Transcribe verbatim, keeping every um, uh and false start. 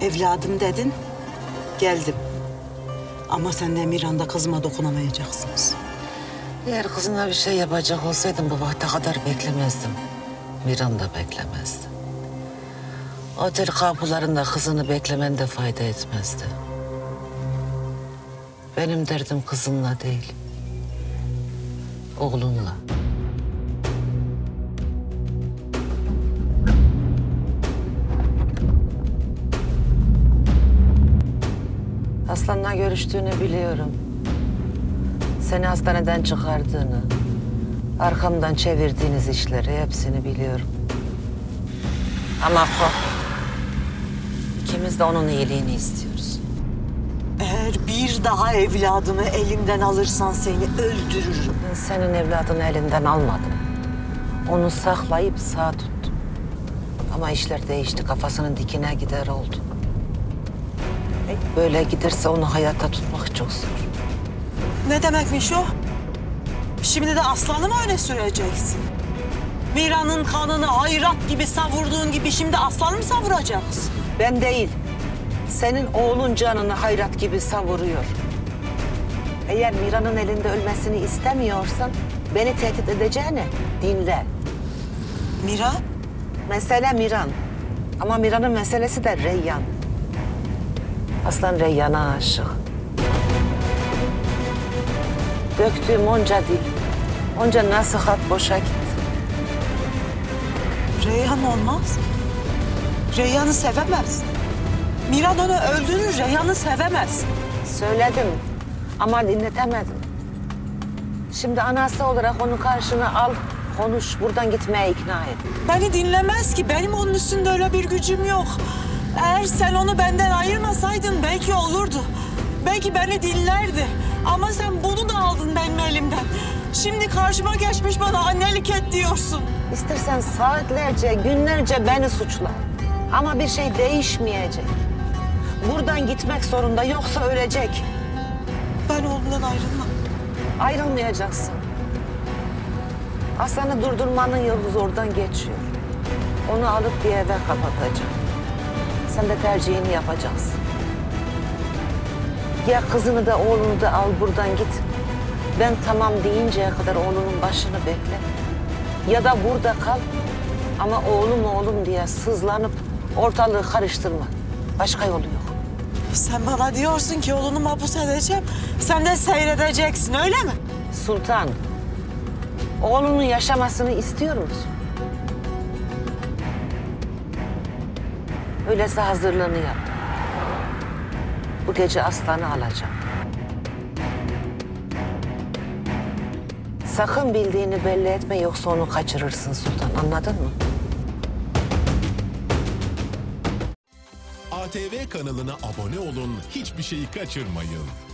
Evladım dedin, geldim. Ama sen de Miran'da kızıma dokunamayacaksınız. Eğer kızına bir şey yapacak olsaydım bu vakte kadar beklemezdim. Miran da beklemezdi. Otel kapılarında kızını beklemen de fayda etmezdi. Benim derdim kızınla değil, oğlunla. Aslan'la görüştüğünü biliyorum. Seni hastaneden çıkardığını, arkamdan çevirdiğiniz işleri hepsini biliyorum. Ama kork, ikimiz de onun iyiliğini istiyoruz. Eğer bir daha evladımı elimden alırsan seni öldürürüm. Ben senin evladını elinden almadım. Onu saklayıp sağ tuttum. Ama işler değişti, kafasının dikine gider oldu. Böyle giderse onu hayatta tutmak çok zor. Ne demekmiş o? Şimdi de Aslan'ı mı öne süreceksin? Miran'ın kanını hayrat gibi savurduğun gibi şimdi Aslan'ı mı savuracaksın? Ben değil. Senin oğlun canını hayrat gibi savuruyor. Eğer Miran'ın elinde ölmesini istemiyorsan beni tehdit edeceğini dinle. Miran? Mesele Miran. Ama Miran'ın meselesi de Reyyan. Aslan Reyyan'a aşık. Döktüğüm onca dil, onca nasihat boşa gitti. Reyhan olmaz. Reyhan'ı sevemez. Miran onu öldürür, Reyhan'ı sevemez. Söyledim ama dinletemedim. Şimdi anası olarak onu karşına al, konuş, buradan gitmeye ikna et. Beni dinlemez ki, benim onun üstünde öyle bir gücüm yok. Eğer sen onu benden ayırmasaydın belki olurdu. Belki beni dinlerdi. Ama sen bunu da aldın benim elimden. Şimdi karşıma geçmiş bana annelik et diyorsun. İstersen saatlerce, günlerce beni suçla. Ama bir şey değişmeyecek. Buradan gitmek zorunda, yoksa ölecek. Ben oğlumdan ayrılmam. Ayrılmayacaksın. Aslan'ı durdurmanın yolu oradan geçiyor. Onu alıp bir eve kapatacağım. Sen de tercihini yapacaksın. Ya kızını da oğlunu da al buradan git. Ben tamam deyinceye kadar oğlunun başını bekle. Ya da burada kal ama oğlum oğlum diye sızlanıp ortalığı karıştırma. Başka yolu yok. Sen bana diyorsun ki oğlunu mahpus edeceğim. Sen de seyredeceksin öyle mi? Sultan, oğlunun yaşamasını istiyor musun? Öyleyse hazırlığını yap. Bu gece Aslan'ı alacağım. Sakın bildiğini belli etme, yoksa onu kaçırırsın Sultan, anladın mı? A T V kanalına abone olun, hiçbir şeyi kaçırmayın.